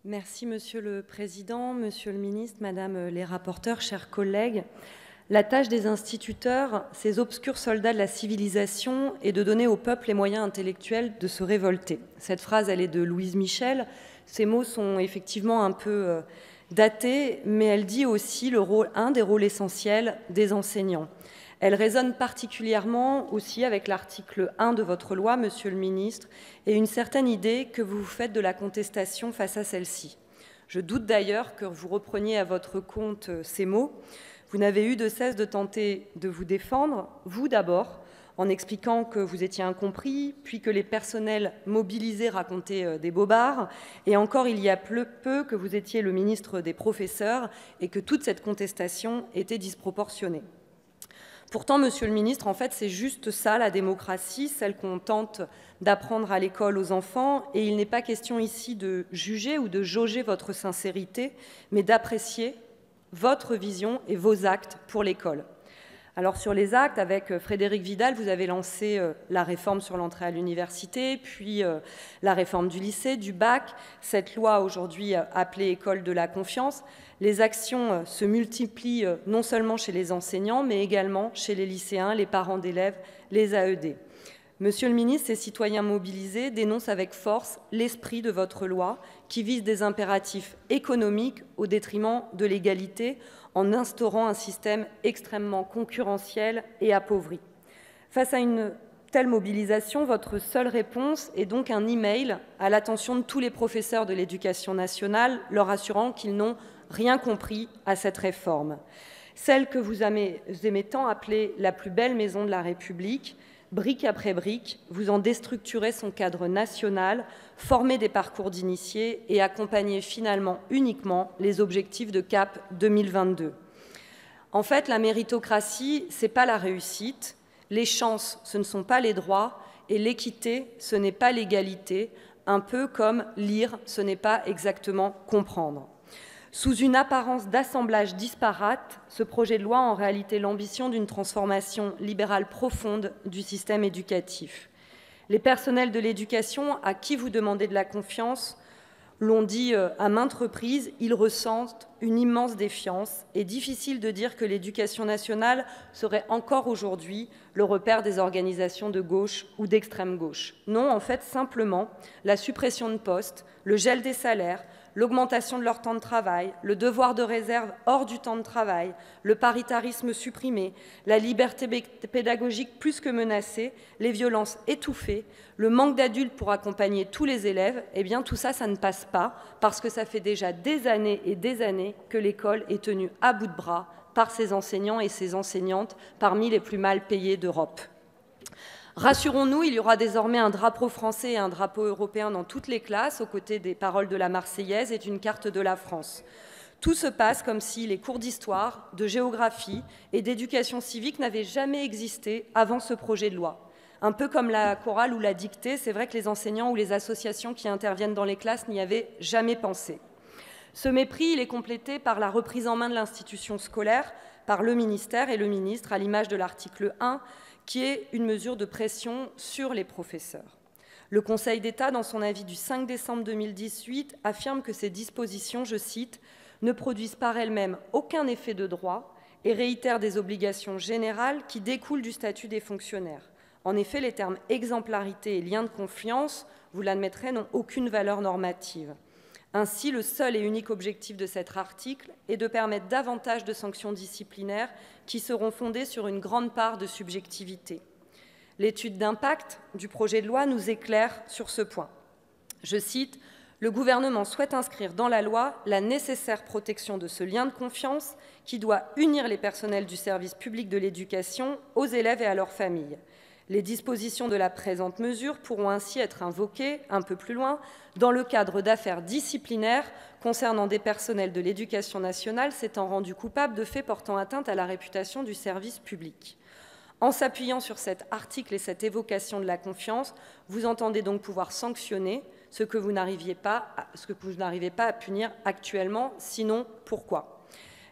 Merci Monsieur le Président, Monsieur le Ministre, Madame les rapporteurs, chers collègues. La tâche des instituteurs, ces obscurs soldats de la civilisation, est de donner au peuple les moyens intellectuels de se révolter. Cette phrase, elle est de Louise Michel. Ces mots sont effectivement un peu datés, mais elle dit aussi un des rôles essentiels des enseignants. Elle résonne particulièrement aussi avec l'article 1 de votre loi, Monsieur le Ministre, et une certaine idée que vous faites de la contestation face à celle-ci. Je doute d'ailleurs que vous repreniez à votre compte ces mots. Vous n'avez eu de cesse de tenter de vous défendre, vous d'abord, en expliquant que vous étiez incompris, puis que les personnels mobilisés racontaient des bobards, et encore il y a peu que vous étiez le ministre des professeurs et que toute cette contestation était disproportionnée. Pourtant, Monsieur le Ministre, en fait, c'est juste ça, la démocratie, celle qu'on tente d'apprendre à l'école aux enfants. Et il n'est pas question ici de juger ou de jauger votre sincérité, mais d'apprécier votre vision et vos actes pour l'école. Alors sur les actes, avec Frédérique Vidal, vous avez lancé la réforme sur l'entrée à l'université, puis la réforme du lycée, du bac, cette loi aujourd'hui appelée École de la confiance. Les actions se multiplient non seulement chez les enseignants, mais également chez les lycéens, les parents d'élèves, les AED. Monsieur le ministre, ces citoyens mobilisés dénoncent avec force l'esprit de votre loi qui vise des impératifs économiques au détriment de l'égalité en instaurant un système extrêmement concurrentiel et appauvri. Face à une telle mobilisation, votre seule réponse est donc un email à l'attention de tous les professeurs de l'éducation nationale, leur assurant qu'ils n'ont rien compris à cette réforme. Celle que vous aimez tant appeler la plus belle maison de la République, brique après brique, vous en déstructurez son cadre national, formez des parcours d'initiés et accompagnez finalement uniquement les objectifs de CAP 2022. En fait, la méritocratie, ce n'est pas la réussite, les chances, ce ne sont pas les droits, et l'équité, ce n'est pas l'égalité, un peu comme lire, ce n'est pas exactement comprendre. Sous une apparence d'assemblage disparate, ce projet de loi a en réalité l'ambition d'une transformation libérale profonde du système éducatif. Les personnels de l'éducation à qui vous demandez de la confiance l'ont dit à maintes reprises, ils ressentent une immense défiance et difficile de dire que l'éducation nationale serait encore aujourd'hui le repère des organisations de gauche ou d'extrême gauche. Non, en fait, simplement, la suppression de postes, le gel des salaires, l'augmentation de leur temps de travail, le devoir de réserve hors du temps de travail, le paritarisme supprimé, la liberté pédagogique plus que menacée, les violences étouffées, le manque d'adultes pour accompagner tous les élèves, eh bien tout ça, ça ne passe pas parce que ça fait déjà des années et des années que l'école est tenue à bout de bras par ses enseignants et ses enseignantes parmi les plus mal payés d'Europe. Rassurons-nous, il y aura désormais un drapeau français et un drapeau européen dans toutes les classes, aux côtés des paroles de la Marseillaise et d'une carte de la France. Tout se passe comme si les cours d'histoire, de géographie et d'éducation civique n'avaient jamais existé avant ce projet de loi. Un peu comme la chorale ou la dictée, c'est vrai que les enseignants ou les associations qui interviennent dans les classes n'y avaient jamais pensé. Ce mépris, il est complété par la reprise en main de l'institution scolaire, par le ministère et le ministre, à l'image de l'article 1, qui est une mesure de pression sur les professeurs. Le Conseil d'État, dans son avis du 5 décembre 2018, affirme que ces dispositions, je cite, « ne produisent par elles-mêmes aucun effet de droit et réitèrent des obligations générales qui découlent du statut des fonctionnaires. En effet, les termes exemplarité et lien de confiance, vous l'admettrez, n'ont aucune valeur normative. Ainsi, le seul et unique objectif de cet article est de permettre davantage de sanctions disciplinaires qui seront fondées sur une grande part de subjectivité. L'étude d'impact du projet de loi nous éclaire sur ce point. Je cite, « Le gouvernement souhaite inscrire dans la loi la nécessaire protection de ce lien de confiance qui doit unir les personnels du service public de l'éducation aux élèves et à leurs familles. Les dispositions de la présente mesure pourront ainsi être invoquées, un peu plus loin, dans le cadre d'affaires disciplinaires concernant des personnels de l'éducation nationale s'étant rendus coupables de faits portant atteinte à la réputation du service public. » En s'appuyant sur cet article et cette évocation de la confiance, vous entendez donc pouvoir sanctionner ce que vous n'arrivez pas à punir actuellement, sinon pourquoi ?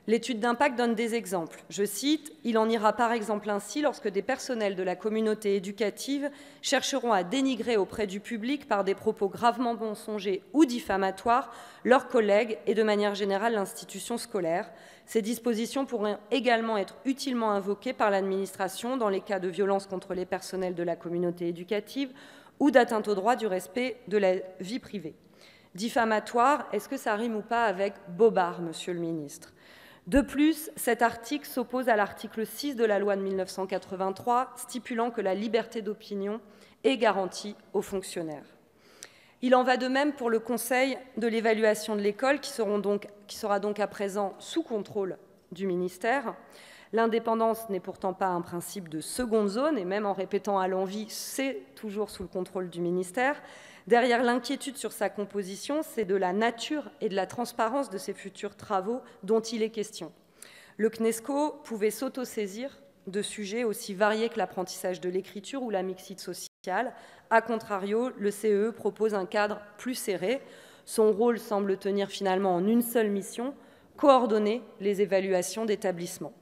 L'étude d'impact donne des exemples. Je cite, « Il en ira par exemple ainsi lorsque des personnels de la communauté éducative chercheront à dénigrer auprès du public par des propos gravement mensongers ou diffamatoires leurs collègues et de manière générale l'institution scolaire. Ces dispositions pourraient également être utilement invoquées par l'administration dans les cas de violence contre les personnels de la communauté éducative ou d'atteinte au droit du respect de la vie privée. » Diffamatoire, est-ce que ça rime ou pas avec bobard, Monsieur le ministre ? De plus, cet article s'oppose à l'article 6 de la loi de 1983, stipulant que la liberté d'opinion est garantie aux fonctionnaires. Il en va de même pour le Conseil de l'évaluation de l'école, qui sera donc à présent sous contrôle du ministère. L'indépendance n'est pourtant pas un principe de seconde zone, et même en répétant à l'envi, c'est toujours sous le contrôle du ministère. Derrière l'inquiétude sur sa composition, c'est de la nature et de la transparence de ses futurs travaux dont il est question. Le CNESCO pouvait s'autosaisir de sujets aussi variés que l'apprentissage de l'écriture ou la mixité sociale. A contrario, le CEE propose un cadre plus serré. Son rôle semble tenir finalement en une seule mission, coordonner les évaluations d'établissements.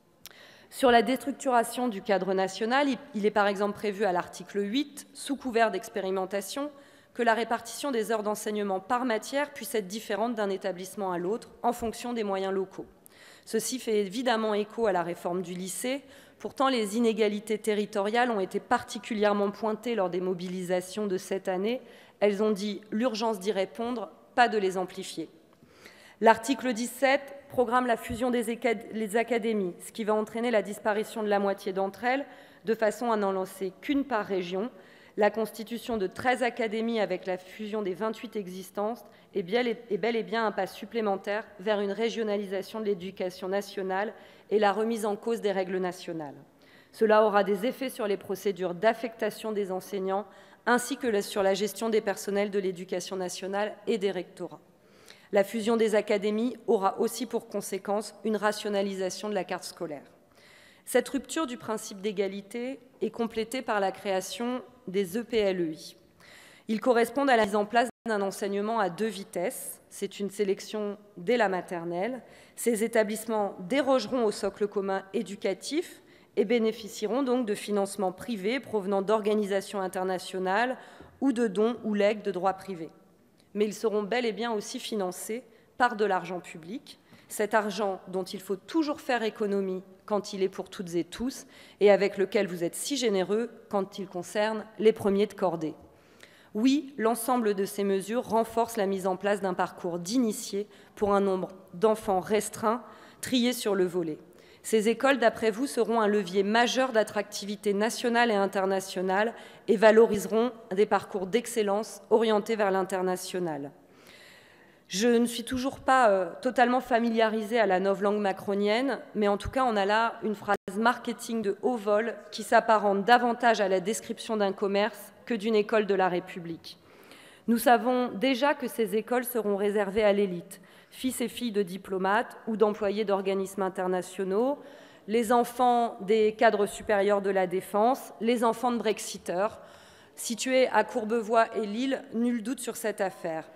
Sur la déstructuration du cadre national, il est par exemple prévu à l'article 8, sous couvert d'expérimentation, que la répartition des heures d'enseignement par matière puisse être différente d'un établissement à l'autre en fonction des moyens locaux. Ceci fait évidemment écho à la réforme du lycée. Pourtant, les inégalités territoriales ont été particulièrement pointées lors des mobilisations de cette année. Elles ont dit l'urgence d'y répondre, pas de les amplifier. L'article 17 programme la fusion des académies, ce qui va entraîner la disparition de la moitié d'entre elles, de façon à n'en lancer qu'une par région. La constitution de 13 académies avec la fusion des 28 existantes est bel et bien un pas supplémentaire vers une régionalisation de l'éducation nationale et la remise en cause des règles nationales. Cela aura des effets sur les procédures d'affectation des enseignants ainsi que sur la gestion des personnels de l'éducation nationale et des rectorats. La fusion des académies aura aussi pour conséquence une rationalisation de la carte scolaire. Cette rupture du principe d'égalité est complétée par la création des EPLEI. Ils correspondent à la mise en place d'un enseignement à 2 vitesses. C'est une sélection dès la maternelle. Ces établissements dérogeront au socle commun éducatif et bénéficieront donc de financements privés provenant d'organisations internationales ou de dons ou legs de droit privé. Mais ils seront bel et bien aussi financés par de l'argent public, cet argent dont il faut toujours faire économie quand il est pour toutes et tous, et avec lequel vous êtes si généreux quand il concerne les premiers de cordée. Oui, l'ensemble de ces mesures renforce la mise en place d'un parcours d'initiés pour un nombre d'enfants restreint, triés sur le volet. Ces écoles, d'après vous, seront un levier majeur d'attractivité nationale et internationale et valoriseront des parcours d'excellence orientés vers l'international. Je ne suis toujours pas totalement familiarisée à la novlangue macronienne, mais en tout cas, on a là une phrase marketing de haut vol qui s'apparente davantage à la description d'un commerce que d'une école de la République. Nous savons déjà que ces écoles seront réservées à l'élite, fils et filles de diplomates ou d'employés d'organismes internationaux, les enfants des cadres supérieurs de la défense, les enfants de Brexiteurs. Situés à Courbevoie et Lille, nul doute sur cette affaire.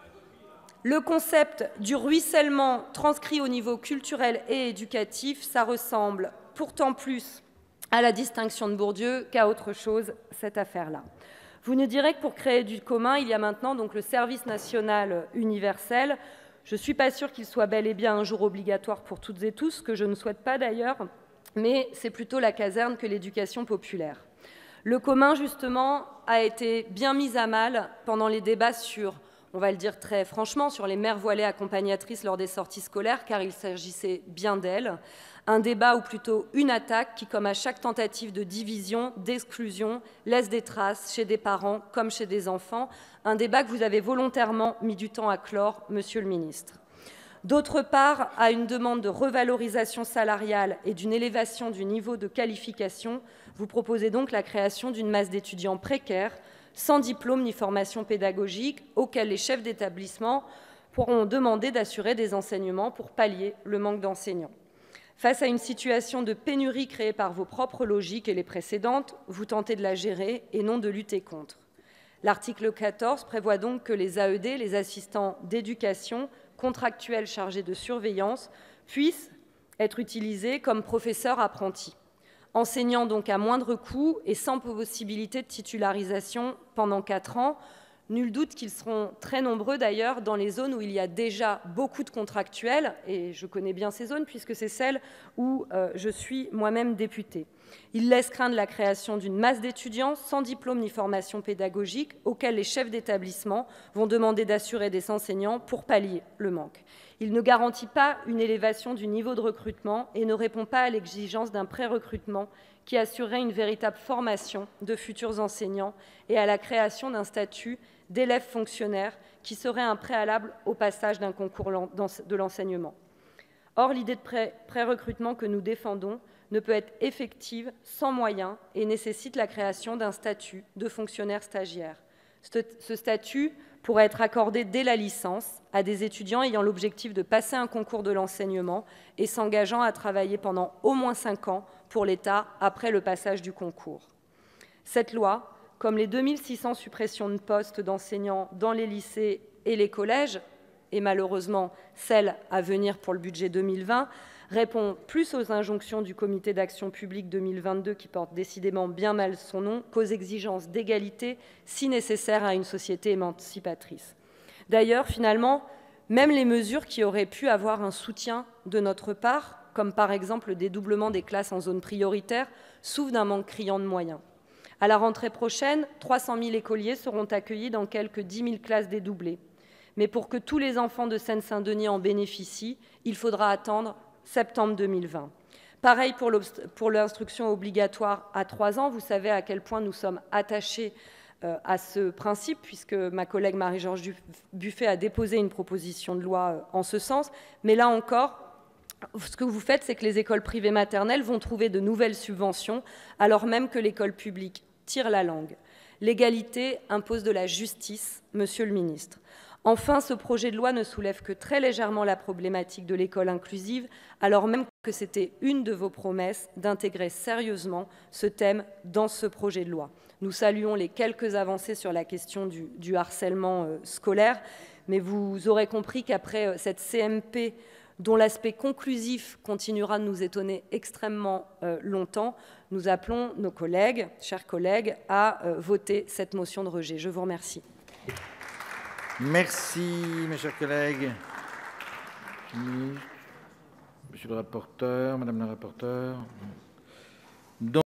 Le concept du ruissellement transcrit au niveau culturel et éducatif, ça ressemble pourtant plus à la distinction de Bourdieu qu'à autre chose, cette affaire-là. Vous nous direz que pour créer du commun, il y a maintenant donc le service national universel. Je ne suis pas sûre qu'il soit bel et bien un jour obligatoire pour toutes et tous, ce que je ne souhaite pas d'ailleurs, mais c'est plutôt la caserne que l'éducation populaire. Le commun, justement, a été bien mis à mal pendant les débats sur, on va le dire très franchement, sur les mères voilées accompagnatrices lors des sorties scolaires, car il s'agissait bien d'elles. Un débat ou plutôt une attaque qui, comme à chaque tentative de division, d'exclusion, laisse des traces chez des parents comme chez des enfants. Un débat que vous avez volontairement mis du temps à clore, Monsieur le ministre. D'autre part, à une demande de revalorisation salariale et d'une élévation du niveau de qualification, vous proposez donc la création d'une masse d'étudiants précaires, sans diplôme ni formation pédagogique, auxquels les chefs d'établissement pourront demander d'assurer des enseignements pour pallier le manque d'enseignants. Face à une situation de pénurie créée par vos propres logiques et les précédentes, vous tentez de la gérer et non de lutter contre. L'article 14 prévoit donc que les AED, les assistants d'éducation, contractuels chargés de surveillance, puissent, être utilisés comme professeurs apprentis, enseignant donc à moindre coût et sans possibilité de titularisation pendant 4 ans. Nul doute qu'ils seront très nombreux d'ailleurs dans les zones où il y a déjà beaucoup de contractuels, et je connais bien ces zones puisque c'est celles où je suis moi-même députée. Ils laissent craindre la création d'une masse d'étudiants sans diplôme ni formation pédagogique auxquels les chefs d'établissement vont demander d'assurer des enseignants pour pallier le manque. Il ne garantit pas une élévation du niveau de recrutement et ne répond pas à l'exigence d'un pré-recrutement qui assurerait une véritable formation de futurs enseignants et à la création d'un statut d'élève fonctionnaire qui serait un préalable au passage d'un concours de l'enseignement. Or, l'idée de pré-recrutement que nous défendons ne peut être effective sans moyens et nécessite la création d'un statut de fonctionnaire stagiaire. Ce statut pourrait être accordé dès la licence à des étudiants ayant l'objectif de passer un concours de l'enseignement et s'engageant à travailler pendant au moins 5 ans pour l'État après le passage du concours. Cette loi, comme les 2600 suppressions de postes d'enseignants dans les lycées et les collèges, et malheureusement celle à venir pour le budget 2020, répond plus aux injonctions du Comité d'action publique 2022, qui porte décidément bien mal son nom, qu'aux exigences d'égalité si nécessaires à une société émancipatrice. D'ailleurs, finalement, même les mesures qui auraient pu avoir un soutien de notre part, comme par exemple le dédoublement des classes en zone prioritaire, souffrent d'un manque criant de moyens. À la rentrée prochaine, 300 000 écoliers seront accueillis dans quelques 10 000 classes dédoublées. Mais pour que tous les enfants de Seine-Saint-Denis en bénéficient, il faudra attendre septembre 2020. Pareil pour l'instruction obligatoire à 3 ans. Vous savez à quel point nous sommes attachés à ce principe, puisque ma collègue Marie-George Buffet a déposé une proposition de loi en ce sens. Mais là encore, ce que vous faites, c'est que les écoles privées maternelles vont trouver de nouvelles subventions, alors même que l'école publique tire la langue. L'égalité impose de la justice, monsieur le ministre. Enfin, ce projet de loi ne soulève que très légèrement la problématique de l'école inclusive, alors même que c'était une de vos promesses d'intégrer sérieusement ce thème dans ce projet de loi. Nous saluons les quelques avancées sur la question du harcèlement scolaire, mais vous aurez compris qu'après cette CMP, dont l'aspect conclusif continuera de nous étonner extrêmement longtemps, nous appelons nos collègues, chers collègues, à voter cette motion de rejet. Je vous remercie. Merci, mes chers collègues. Monsieur le rapporteur, madame la rapporteure.